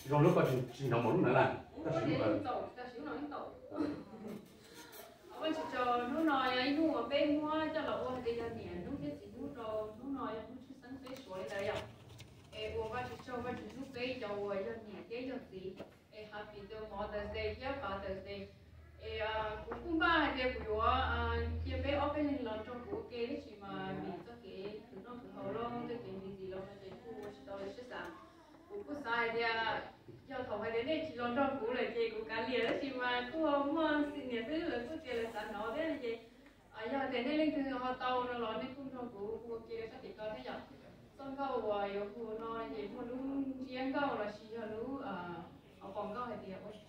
rồi lúc còn chỉ nó muốn nữa là ta xíu rồi ta xíu nói tàu chỉ cho nó nói ấy nu ở bên mua cho là ôn thì là nhẹ nu cái chỉ nu rồi nu nói nu chỉ sáng tới suối đấy à ôn chỉ cho nu cái cho ôn cho nhẹ cái cho gì happy the Mother's Day here Father's Day cũng ba cái buổi kia bé open lên làm trong buổi kia đấy chỉ mà mình cho cái thứ nó cũng hậu lo cái gì lo cái khu chỉ đó là sao cũng sai thì giao thông hay đến đây chỉ lo trong buổi là cái cũng cả liền đấy chỉ mà cũng mà xin nhà thứ là cũng kia là sẵn nó đấy là gì giờ đến đây lên từ họ tàu nó lo nên cũng trong buổi kia là sẽ có thế nhở xong câu và yêu khu nó gì mà đúng riêng câu là chỉ là đúng ở phòng câu hay gì